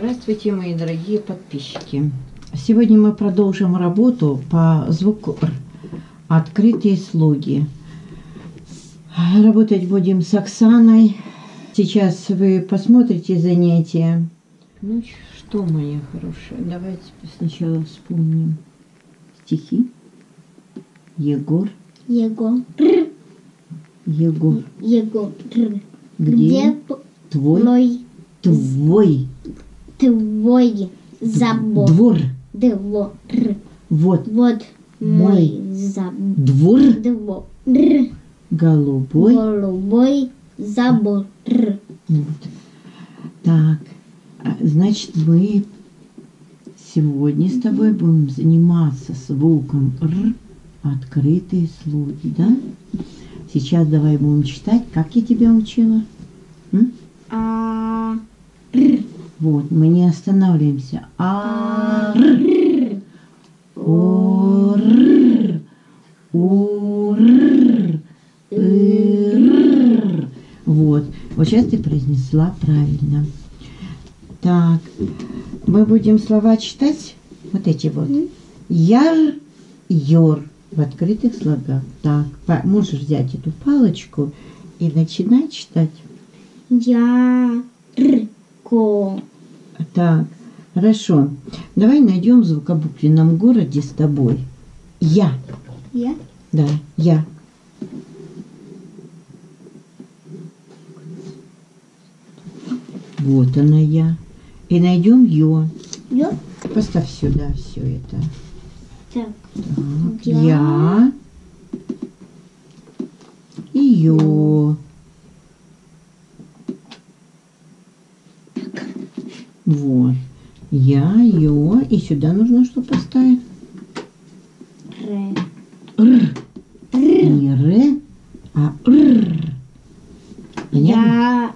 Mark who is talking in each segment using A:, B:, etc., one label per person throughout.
A: Здравствуйте, мои дорогие подписчики! Сегодня мы продолжим работу по звуку «р». Открытые слоги. Работать будем с Оксаной. Сейчас вы посмотрите занятия. Ну что, моя хорошая, давайте сначала вспомним стихи. Егор.
B: Егор.
A: Егор.
B: Егор.
A: Где твой
B: забор.
A: Двор.
B: Двор.
A: Вот
B: Мой забор.
A: двор.
B: Двор.
A: Голубой.
B: Голубой забор.
A: Вот. Так, значит, мы сегодня с тобой будем заниматься звуком «р», открытые слоги, да? Сейчас давай будем читать, как я тебя учила. Вот, мы не останавливаемся. А-р, о-р, о-р, ы-р. Вот сейчас ты произнесла правильно. Так, мы будем слова читать, вот эти вот. Яр, йор в открытых слогах. Так, можешь взять эту палочку и начинать читать.
B: Ярко.
A: Так, хорошо. Давай найдем в звукобуквенном городе с тобой. Я.
B: Я?
A: Да, я. Вот она я. И найдем ё.
B: Ё?
A: Поставь сюда все это.
B: Так.
A: Так, я. И ё. Вот. Я, ё. И сюда нужно что поставить?
B: Р.
A: Р. Не р, а р.
B: Я.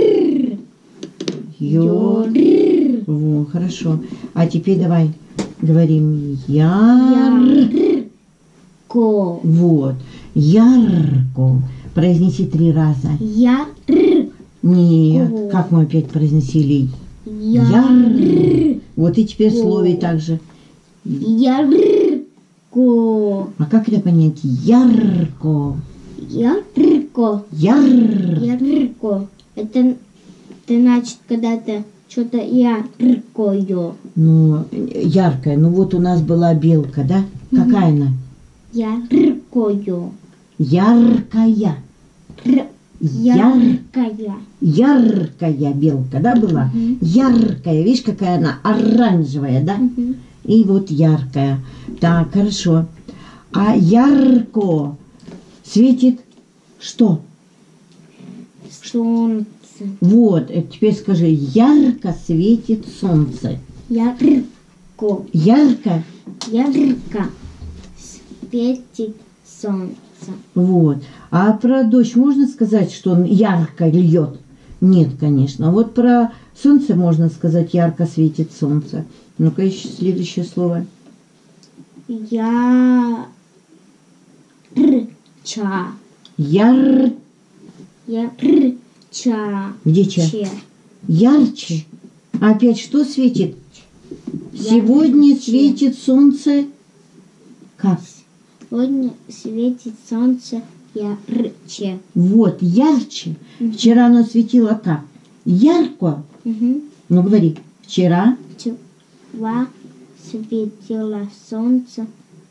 A: Ё. Во, хорошо. А теперь давай говорим ярко. Вот. Ярко. Произнеси 3 раза.
B: Я.
A: Нет. Как мы опять произносили? Яр. Вот и теперь в слове также.
B: Ярко.
A: А как это понять? Ярко.
B: Ярко. Ярко. Это значит, когда ты что-то яркое.
A: Ну, яркая. Ну вот у нас была белка, да? Какая она?
B: Яркое.
A: Яркая.
B: Яркая.
A: Яркая белка, да, была? Яркая. Видишь, какая она? Оранжевая, да? И вот яркая. Так, хорошо. А ярко светит что?
B: Солнце.
A: Вот, теперь скажи, ярко светит солнце.
B: Ярко.
A: Ярко?
B: Ярко светит солнце.
A: Вот. А про дождь можно сказать, что он ярко льет? Нет, конечно. Вот про солнце можно сказать, ярко светит солнце. Ну-ка, еще следующее слово.
B: Ярча.
A: Ярча. Где ча? Ярче. Опять что светит? Сегодня светит солнце. Как?
B: Сегодня светит солнце ярче.
A: Вот, ярче. Вчера оно светило как? Ярко. Ну, говори. Вчера.
B: Вчера светило солнце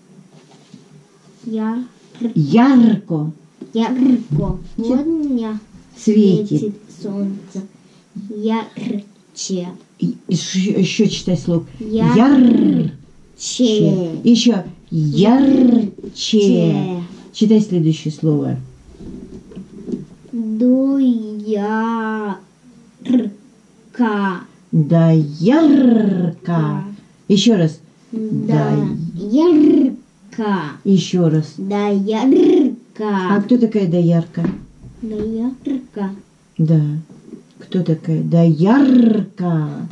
A: Ярко.
B: Ярко. Сегодня светит солнце ярче.
A: Еще читай слог.
B: Ярче.
A: Еще. Ярче. Читай следующее слово.
B: Доярка.
A: Доярка. Еще раз.
B: Доярка.
A: Еще раз.
B: Доярка.
A: А кто такая доярка?
B: Доярка.
A: Да. Кто такая? Доярка.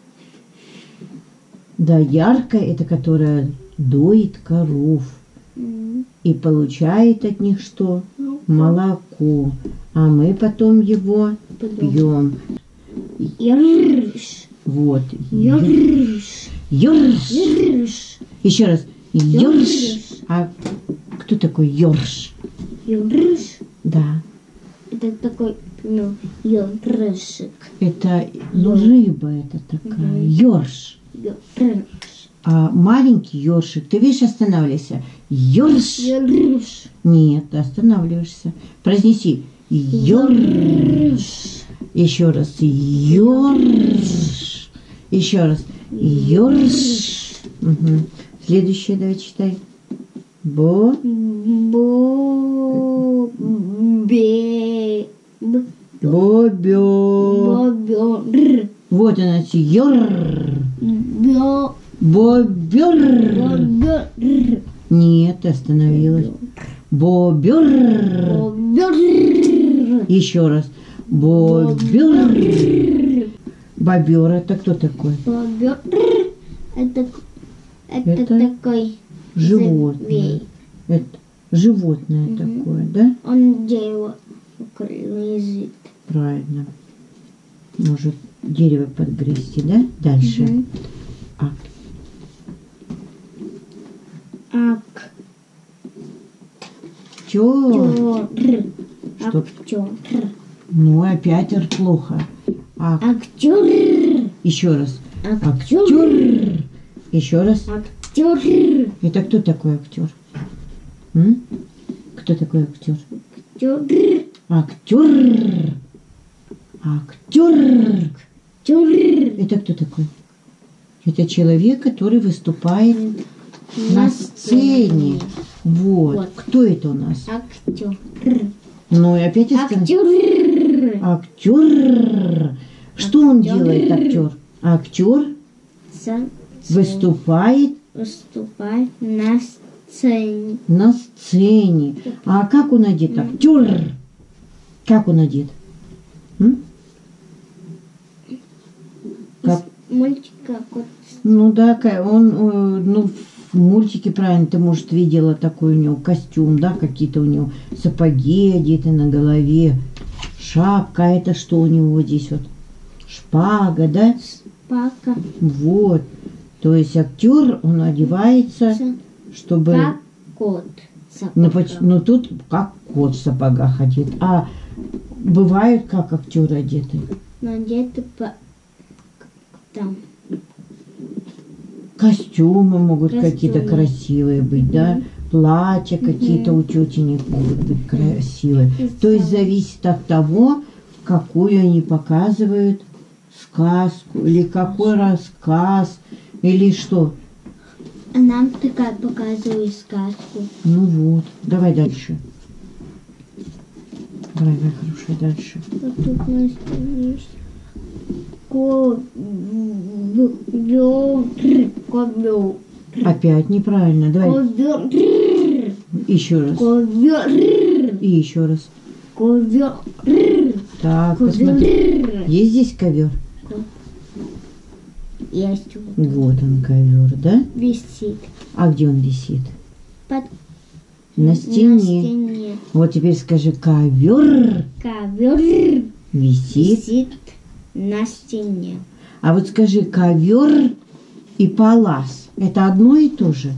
A: Доярка — это которая доит коров и получает от них что? Молоко. А мы потом его пьем. Вот.
B: Ёрш.
A: Ёрш.
B: Ёрш.
A: Еще раз. Ёрш.
B: Ёрш.
A: А кто такой ёрш?
B: Ёрш.
A: Да.
B: Это такой, ну, ёршик.
A: Это, ну, рыба это такая. Ёрш.
B: Ёрш.
A: А маленький ёршик, ты видишь, останавливайся. Ёрш.
B: Ёрш.
A: Нет, ты останавливаешься. Произнеси. Ёрш. Еще раз. Ёрш. Еще раз. Ёрш. Угу. Следующее давай читай. Бо.
B: Бе.
A: Бобё.
B: Бобёр.
A: Вот она. Ёр.
B: Бё.
A: Бобёр.
B: Бобёр.
A: Нет, ты остановилась. Бобёр.
B: Бобёр.
A: Еще раз. Бобёр. Бобёр, это кто такой?
B: Бобёр. Это
A: Это
B: такой
A: животное.
B: зверь.
A: Это животное такое, да?
B: Он дерево лежит.
A: Правильно. Может дерево подгрести, да? Дальше. А.
B: Ак.
A: Чё?
B: Актер.
A: Что?
B: Актер.
A: Ну, опять плохо. А.
B: Актер.
A: Еще раз.
B: Актер.
A: Актер. Еще раз.
B: Актер.
A: Это кто такой актер? М? Кто такой актер?
B: Актер.
A: Актер. Актер.
B: Актер.
A: Это кто такой? Это человек, который выступает на сцене. Вот.
B: Вот.
A: Кто это у нас?
B: Актер.
A: Ну и опять остановись.
B: Актер.
A: Актер. Что он делает, актер? Актер выступает
B: Выступает на сцене.
A: на сцене. А как он одет? Актер. Как он одет? М? Как?
B: Мультик какой-то.
A: Ну да, он, ну, в мультике, правильно, ты, может, видела такой у него костюм, да, какие-то у него сапоги одеты на голове, шапка, а это что у него вот здесь вот? Шпага, да?
B: Пака.
A: Вот. То есть актер, он одевается, чтобы...
B: Как кот.
A: Ну, тут как кот в сапогах одет. А бывают как актеры одеты?
B: Но где-то там.
A: Костюмы могут
B: Костюмы.
A: какие-то красивые быть, да? Платья какие-то у тетенек могут быть красивые. То есть зависит от того, какую они показывают сказку, или какой рассказ, или что.
B: А нам такая показывает сказку.
A: Ну вот, давай дальше. Давай, хорошо, дальше.
B: Вот тут у нас есть ковер.
A: Опять неправильно. Давай
B: Ковер.
A: еще раз.
B: Ковер.
A: И еще раз.
B: Ковер.
A: Так, посмотри.
B: Ковер.
A: Есть здесь ковер?
B: Есть вот.
A: Вот он ковер, да?
B: Висит.
A: А где он висит?
B: Под...
A: На
B: На
A: стене.
B: стене.
A: Вот теперь скажи, ковер
B: Ковер
A: висит.
B: висит на стене.
A: А вот скажи, ковер и палас. Это одно и то же?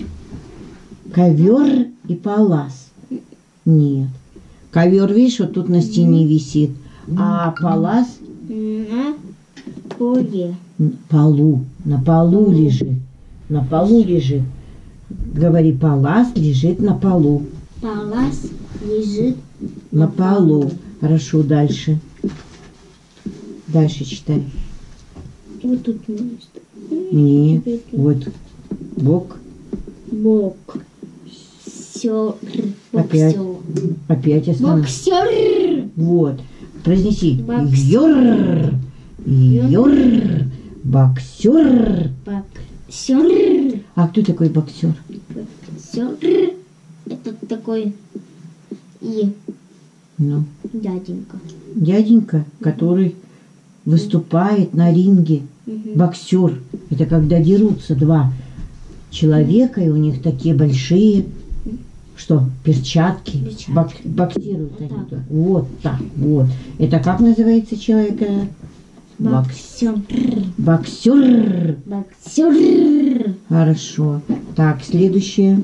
A: Ковер и палас. Нет. Ковер, видишь, вот тут на стене висит. А палас
B: На поле.
A: полу. На полу лежит. На полу лежит. Говори, палас лежит на полу.
B: Палас лежит
A: На полу. Хорошо, дальше. Дальше читай.
B: вот тут есть.
A: Нет. Вот. Бок.
B: Бок. Боксер.
A: Опять.
B: Боксер.
A: Опять остановись.
B: Боксер.
A: Вот. Произнеси.
B: Боксер.
A: Йор. Йор. Боксер.
B: Боксер.
A: А кто такой боксер?
B: Боксер. Это такой и
A: Ну,
B: дяденька.
A: дяденька, который выступает на ринге. Боксер. Это когда дерутся два человека, и у них такие большие, что, перчатки.
B: Перчатки.
A: Боксируют
B: Вот
A: они.
B: так.
A: Вот так, вот. Это как называется человек?
B: Боксер.
A: Боксер.
B: Боксер.
A: Хорошо. Так, следующее.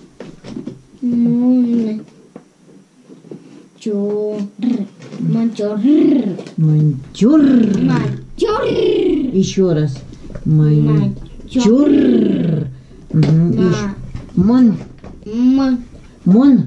B: Монтер. Монтер.
A: Монтер.
B: Монтер.
A: Еще раз. Монтер. Мон. Мон.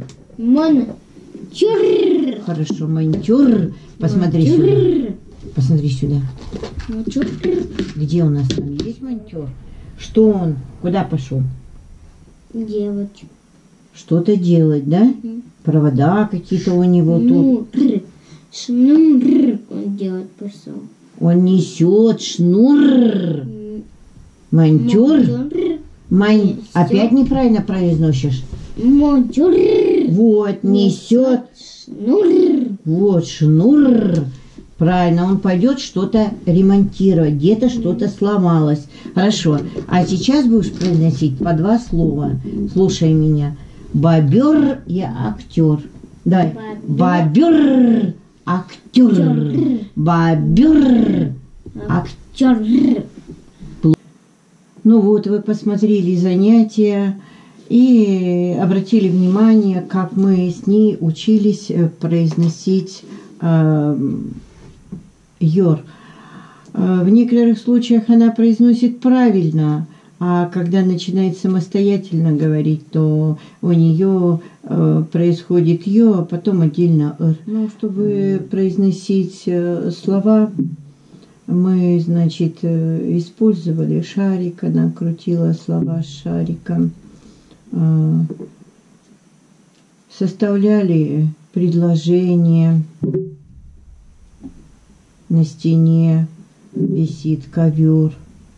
B: Монтер.
A: Хорошо, монтер. Посмотри сюда. Посмотри сюда.
B: Монтер.
A: Где у нас там есть монтер? Что он? Куда пошел?
B: Делать.
A: Что-то делать, да? Провода какие-то у него тут.
B: Шнур. Он делать пошел.
A: Он несет шнур. Монтер. Опять неправильно произносишь.
B: Монтер.
A: Вот, несет.
B: Шнур.
A: Вот, шнур. Правильно, он пойдет что-то ремонтировать. Где-то что-то сломалось. Хорошо. А сейчас будешь произносить по 2 слова. Слушай меня. Бобер и актер. Дай. Бобер, актер. Бобер, актер. Ну вот, вы посмотрели занятия и обратили внимание, как мы с ней учились произносить «ёр». В некоторых случаях она произносит правильно, а когда начинает самостоятельно говорить, то у нее происходит «ё», а потом отдельно «р». Ну, чтобы произносить слова, мы, значит, использовали шарик, она крутила слова шариком, составляли предложения. На стене висит ковер.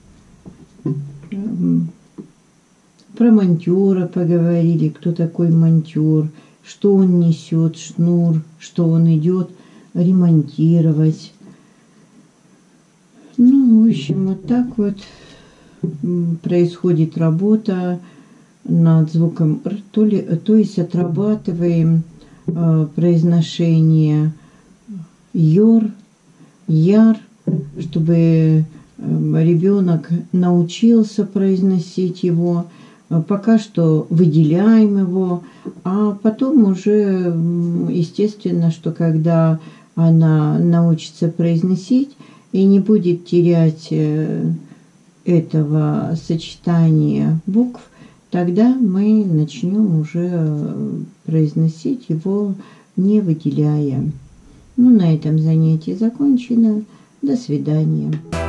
A: Про монтера поговорили, кто такой монтер, что он несет, шнур, что он идет ремонтировать. Ну, в общем, вот так вот происходит работа над звуком «р», то есть отрабатываем произношение «ёр», «яр», чтобы ребенок научился произносить его. Пока что выделяем его, а потом уже, естественно, что когда она научится произносить и не будет терять этого сочетания букв, тогда мы начнем уже произносить его, не выделяя. Ну, на этом занятие закончено. До свидания.